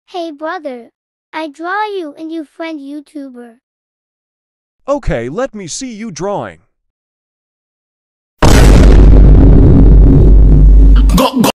Hey brother, I draw you and you friend YouTuber. Okay, let me see you drawing.